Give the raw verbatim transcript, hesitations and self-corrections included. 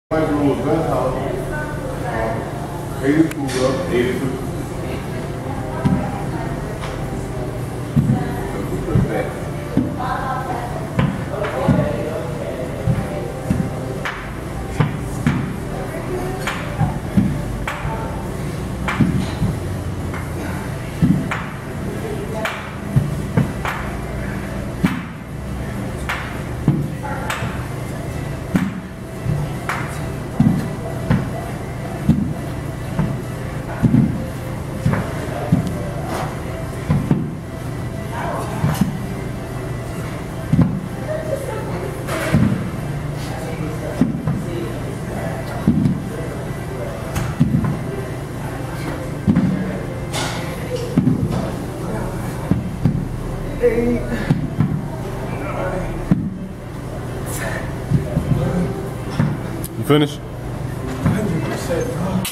Like rule was best house. eighty-two up, eighty-two. Eight, You finished? one hundred percent, bro.